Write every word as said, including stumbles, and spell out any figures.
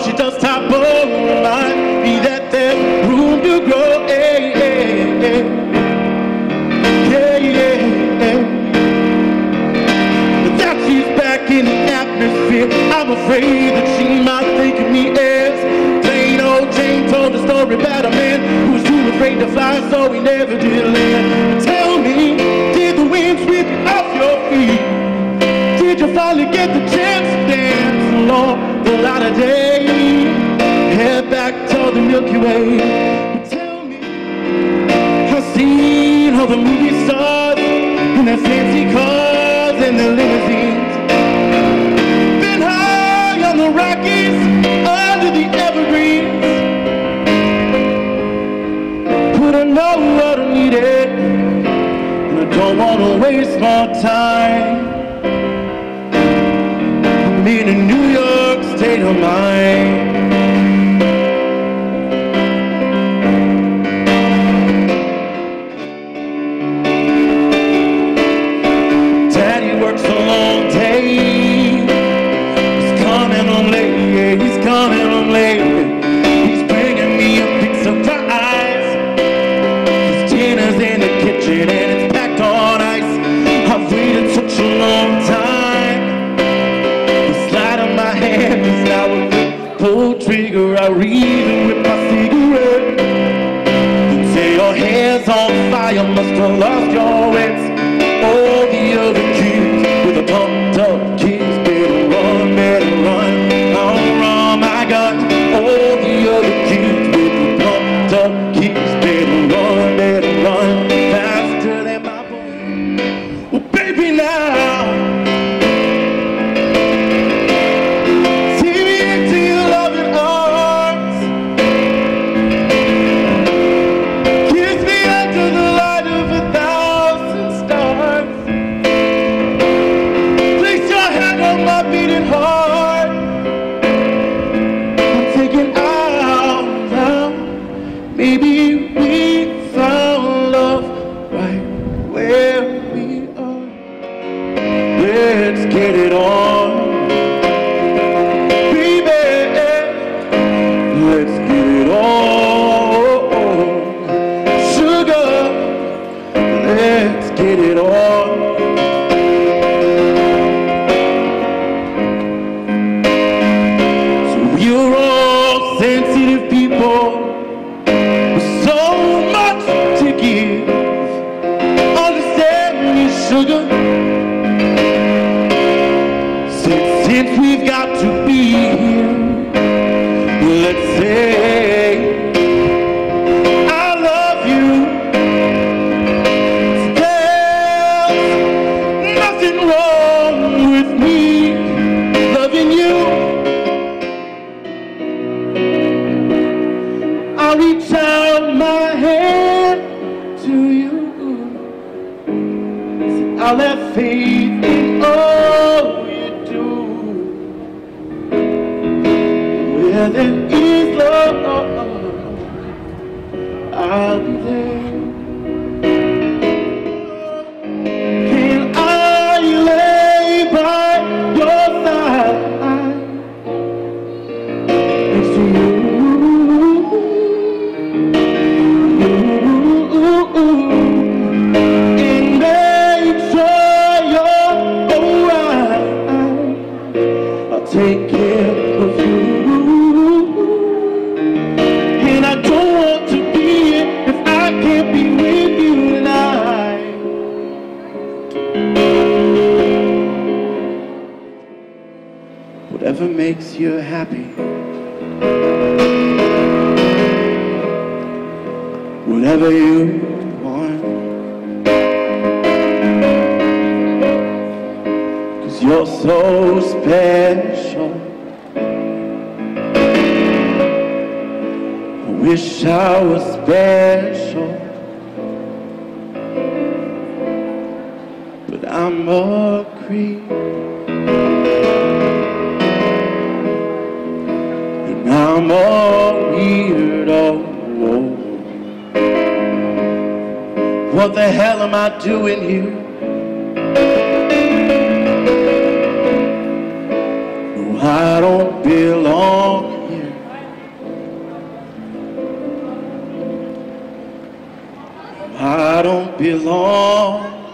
she does top of remind me that there's room to grow. Hey, hey, hey. Yeah, yeah, yeah. But that she's back in the atmosphere, I'm afraid that she might think of me as plain old Jane. Told a story about a man who was too afraid to fly, so he never did land. Tell me, did the wind sweep you off your feet? Did you finally get the chance to dance along the light of day? Head back toward the Milky Way. But tell me, I've seen all the movie stars in their fancy cars and their limousines. Been high on the Rockies, under the evergreens. But I know what I needed, and I don't want to waste more time. I'm in a New York state of mind. Daddy works a long day. He's coming home late, yeah, he's coming home late. He's bringing me a big surprise. His dinner's in the kitchen and it's packed on ice. I've waited such a long time. The slide of my hand is now a pull trigger. I read and whip my cigarette. You say your hair's on fire, must have lost your wits. All the other kids with a pumped up kids better run, better run. I'll run my gun. All the other kids with the pumped up kids better run, better run faster than my boy. Well, baby, now take me into your loving arms. Kiss me under the light of a thousand stars. Place your hand on my beating heart. I'm taking out now. Maybe we found love right where we are. Let's get it on, baby. Let's get it on, sugar. Let's get it on. So we're all sensitive people with so much to give. Understand me, sugar. Since, since we've got to be here, let's say I love you. There's nothing wrong with me loving you. I'll reach out my hand to you. I'll have faith in all you do. Where there is love, I'll be there. Can I lay by your side next to you? And make sure you're alright. I'll take care of you. And I don't want to be it if I can't be with you tonight. Whatever makes you happy, whatever you want, 'cause you're so special. I wish I was special, but I'm a creep, and I'm a weirdo. What the hell am I doing here? I don't belong here. I don't belong